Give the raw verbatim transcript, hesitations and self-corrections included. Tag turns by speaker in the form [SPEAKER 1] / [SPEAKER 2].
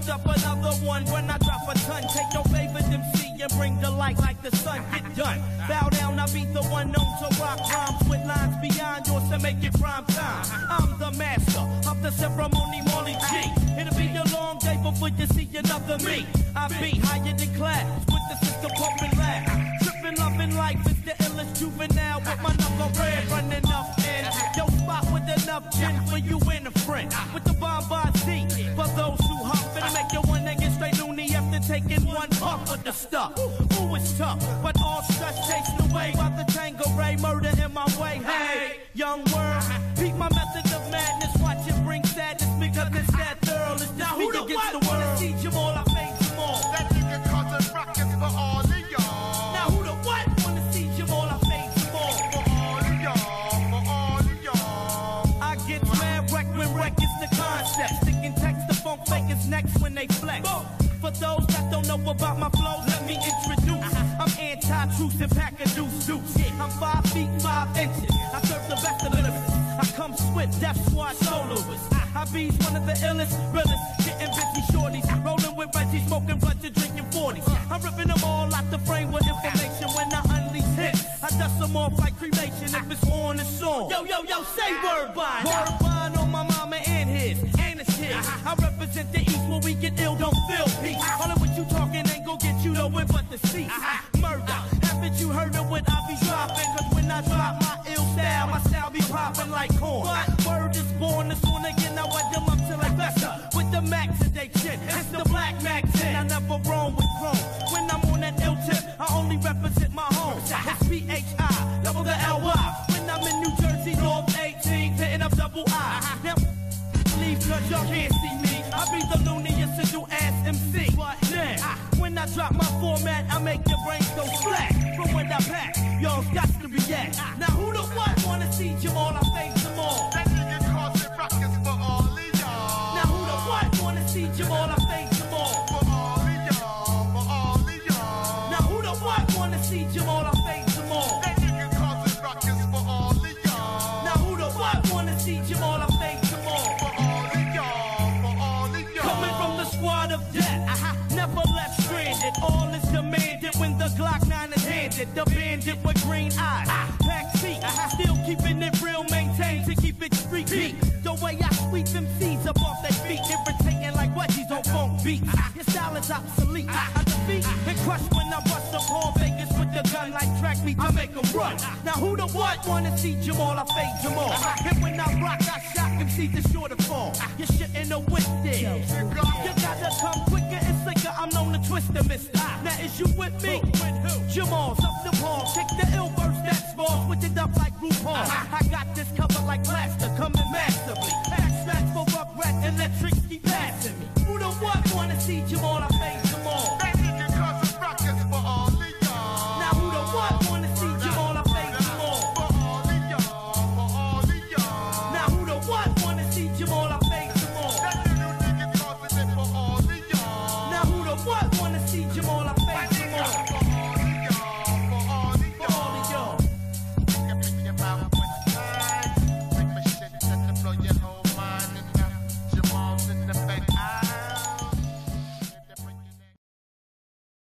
[SPEAKER 1] up another one when I drop a ton. Take your favorite M C and bring the light like the sun. Get done. Bow down, I be the one known to rock rhymes with lines beyond yours to make it prime time. I'm the master of the ceremony, Molly G. It'll be a long day before you see another me. I be higher than class with the system pumping laugh. Tripping, loving life is the illest juvenile with my number red running up in yo spot with enough gin for you and a friend. With the bomb by Z for those who huff and make your one nigga straight loony after taking one puff of the stuff. Ooh, it's tough, but all stress chasing away by the Tango Ray murder in my way. Hey, young world, beat my method of madness. Watch it bring sadness because it's that thorough. It's just me against the world. See Jamal, I fade Jamal.
[SPEAKER 2] That nigga causing ruckus for all of y'all.
[SPEAKER 1] Now who the what wanna see Jamal? I fade Jamal.
[SPEAKER 2] For all of y'all, for all of y'all.
[SPEAKER 1] I get mad wreck when wreck is the concept. Sticking text to funk fakers next when they flex. For those that don't know about my flows, let me introduce. I'm anti-truth and pack a deuce deuce. I'm five feet five inches. I serve the best of lyricists. I come swift, Death Squad soloist. I be one of the illest, realest, getting busy shorties, rolling with Reggie, smoking blunts and drinking forties. I'm ripping them all out the frame with information when I unleash hits. I dust them off like cremation if it's on, it's on. Yo, yo, yo, say word bond. Word bond on my mama and his, and it's his. I represent the East where we get ill, don't feel peace. All of what you talking ain't gon' get you nowhere but the seat. Murder, haven't you heard of what I be dropping? Cause when I drop my ill style, my style be popping like corn. Word is born, it's on again, I wet them up till I Vesta. With the max in they chin, it's the black max in. I never roam with chrome. When I'm on that ill tip, I only represent my home. It's P H I, double the L Y. When I'm in New Jersey, North eighteen, hitting up double I. Now, leave cause y'all can't see me. I be the looniest single ass M C. But now, when I drop my format, I make your brains go flat. From when I pack, y'all got to react. Now who the what wanna see Jamal? I face them all.
[SPEAKER 2] That nigga causing ruckus for all of y'all.
[SPEAKER 1] Now who the what wanna see Jamal? I face them all.
[SPEAKER 2] For all of y'all, for all of y'all.
[SPEAKER 1] Now who the what wanna see Jamal? I face them all.
[SPEAKER 2] That nigga causing ruckus for all of y'all.
[SPEAKER 1] Now who the what wanna see Jamal? I face them all.
[SPEAKER 2] For all of y'all, for all of y'all.
[SPEAKER 1] Coming from the squad of death, uh-huh. Never left stranded. All is demanded when the Glock nine is handed. The bandit with green eyes, back seat, uh-huh. Still keeping it real, maintained to keep it street beat. The way I sweep them C's up off their feet, irritating like wedgies on funk beats. Your style is obsolete. I defeat and crush when I bust up all Vegas with the gun like track meet to make them run. Now who the what wanna see Jamal? I fade Jamal. And when I rock, I shock them, see the sure to fall. You shouldn't have went there. You gotta come quicker and slicker. I'm known to twist the mister. Now is you with me? Jamal's up the ball,